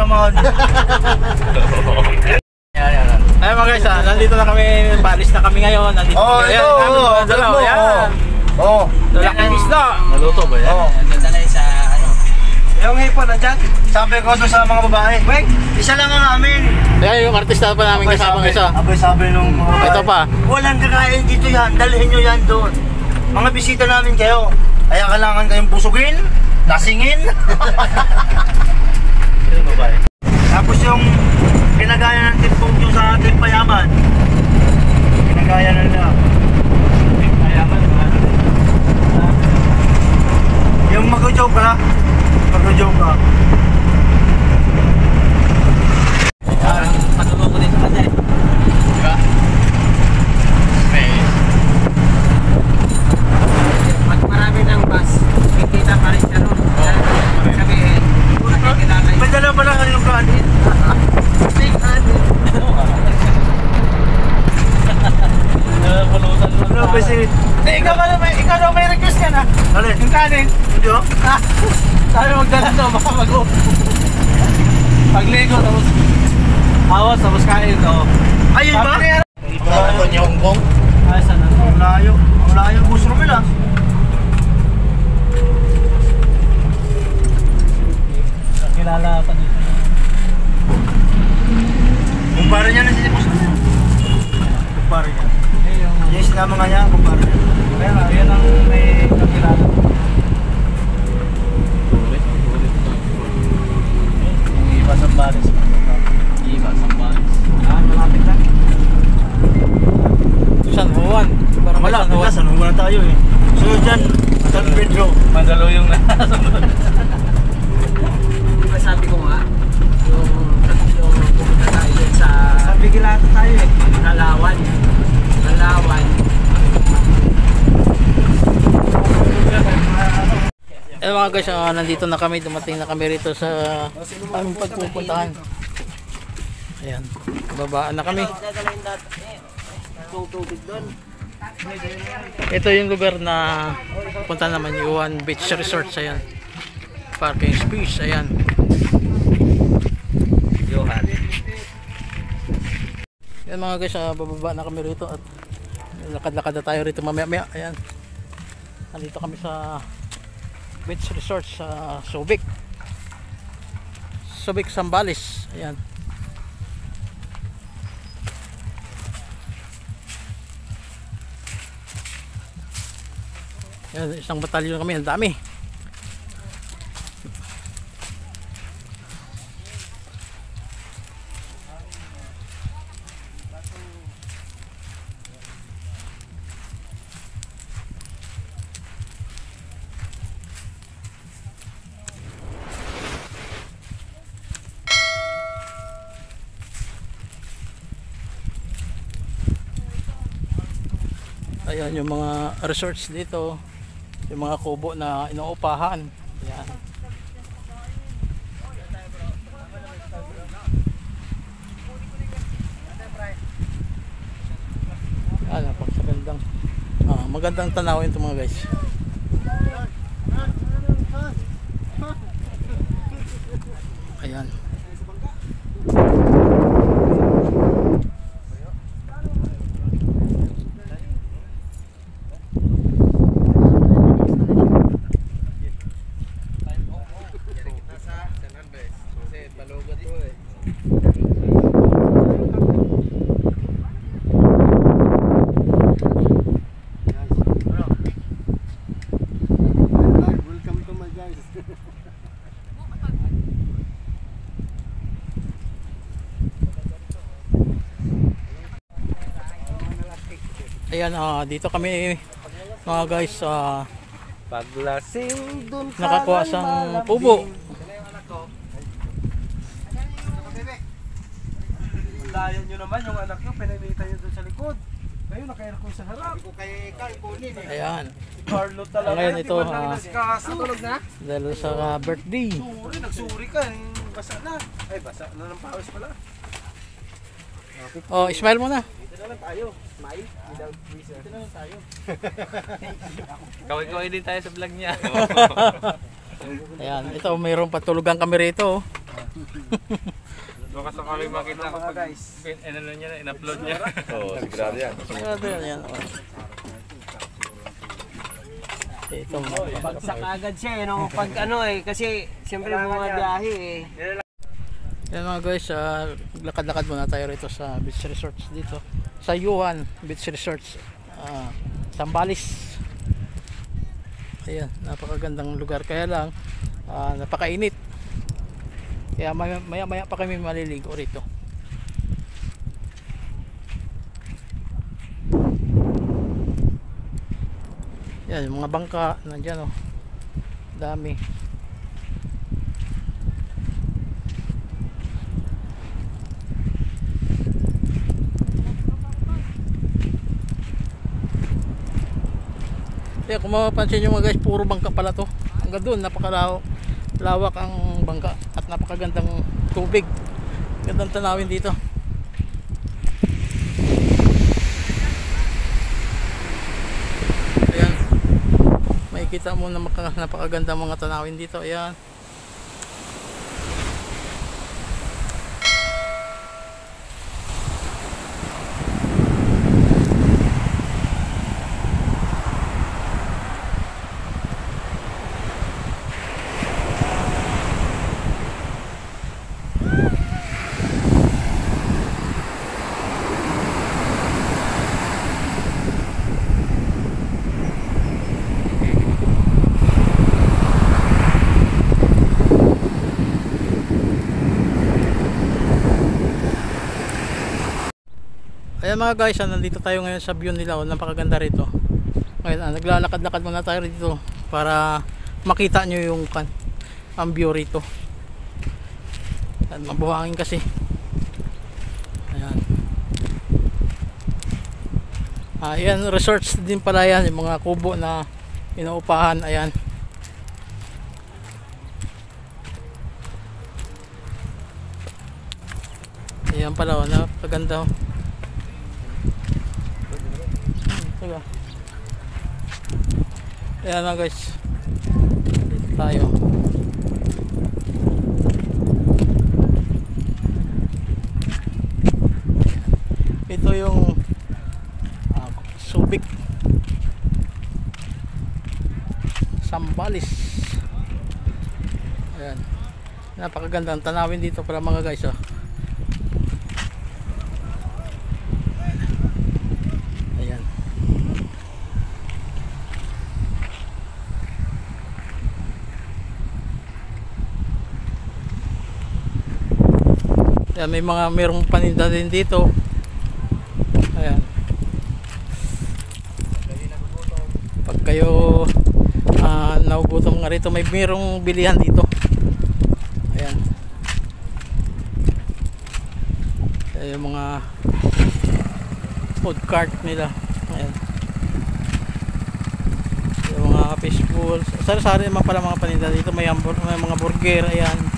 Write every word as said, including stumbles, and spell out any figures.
naman. Ay mga guys, ah, nandito na kami, balis na kami ngayon. Nandito Oh, kami. ito, Ayan, oh, nandito na, ayan. Oh. Lalaking isda. Naluto ba yan? Oh. Nagdadalay sa ano. Yung hipon nandyan. Sabi ko doon sa mga babae, wait, isa lang ang amin. Ayan yung artista pa namin kasama isa. Abay sabi nung mga babae. Ito pa. Walang kakain dito yan, dalhin nyo yan doon. Mga bisita namin kayo. Kaya kailangan kayong busugin, lasingin. Yung babae. Tapos yung ginagaya ng tipong yung sa ating payaman. Ginagaya na nila. Payaman. Yung mag-joke ka, mag-joke ka. Patulong ko din sa kanya eh. Diba? May... Pag marami ng bus, kikita pa rin siya nun. Sabihin, nakikilala yun. May dala pa lang kanilang kanin. May kanin. Pulutan mo. Ano ba si... Ikaw ba may, ikaw daw may request ka na? Alin? Yung kanin. Hindi oh. Sabi magdala daw, baka mag-o. Pagligo, tapos awas, tapos kain daw. Ayun ba? Wala naman yung Hong Kong. Ay, saan na? Ang layo. Ang layo. Gusto rin ah. Kilala pa dito. Kumpara niya na si Boss. Kumpara niya. Yung... Yung sinama nga niya, kumpara niya. Kaya nga, yan ang may kakilala. Iba sa balis. Iba sa balis. Ah, malapit na. San Juan. Parang Wala, San Juan. wala. San Juan na tayo eh. Sunod dyan, San Pedro. Mandaluyong na. Diba sabi ko nga, yung yung pumunta tayo dun sa Sabi kilala tayo eh. Nalawan. Nalawan. Eh mga guys, uh, nandito na kami, dumating na kami rito sa aming pagpupuntahan. Ayan, babaan na kami. Ito yung lugar na punta naman, Yuan Beach Resort. Ayan, parking space. Ayan, Johan. Ayan mga guys, uh, bababa na kami rito at lakad-lakad na tayo rito mamaya maya. Ayan, nandito kami sa Beach Resort sa Subic Subic, Zambales. Ayan. Ayan, isang batalyon kami, ang dami. Ayan yung mga resorts dito, yung mga kubo na inuupahan. Ayan. Ayan, napakagandang ah, magandang tanawin ito mga guys. Ayan. Ayan, uh, dito kami mga guys, uh, Paglasing dun nakakuha sang kubo. Layan nyo naman yung anak nyo, pinamita nyo dun sa likod. Kayo naka-aircon sa harap. Kay Carl kunin eh. Ayan. Carlo talaga. Ngayon ito, uh, Tulog na? dahil sa uh, birthday. Suri, nagsuri ka. eh. Basa na. Ay, basa na ng pawis pala. Oh, smile mo na. Dito na lang tayo. Smile. Without freezer. Dito na lang tayo. Kawin-kawin din tayo sa vlog niya. Ayan, ito mayroong patulugan kami rito. Baka sakali makita ko Mga pag guys. pin- ano na niya, in-upload niya. Oo, sigurado yan. Sigurado yan, yan. Oh. Ito mga Bagsak agad siya eh, no? Pag ano eh, kasi siyempre mga biyahe eh. yan mga guys, uh, lakad-lakad muna tayo rito sa beach resorts dito sa Yuan Beach Resorts, uh, Zambales. Ayan, napakagandang lugar, kaya lang uh, napakainit, kaya maya, maya maya pa kami maliligo rito. Yan, yung mga bangka nandyan, oh, dami. Kaya kung mapapansin nyo mga guys, puro bangka pala to. Hanggang doon, napakalawak lawak ang bangka at napakagandang tubig. Gandang tanawin dito. Ayan, makikita mo na napakagandang mga tanawin dito. Ayan. Ayan mga guys, ah, nandito tayo ngayon sa view nila, oh, napakaganda rito. Ngayon, ah, naglalakad-lakad muna tayo rito para makita nyo yung kan, ang view rito. At mabuhangin kasi. Ayan. Ah, ayan, resorts din pala yan, yung mga kubo na inuupahan. Ayan. Ayan pala, oh, napakaganda, oh. Teka. Ayan na guys, dito tayo. Ito yung uh, Subic Zambales. Ayan, napakagandang tanawin dito para mga guys, oh. Ayan, may mga merong paninda din dito. Ayan. Pag kayo uh, nagugutom nga rito, may merong bilihan dito. Ayan. Ayan yung mga food cart nila. Ayan. Yung mga fish balls. Sari-sari naman pala mga paninda dito. May, may mga burger. Ayan.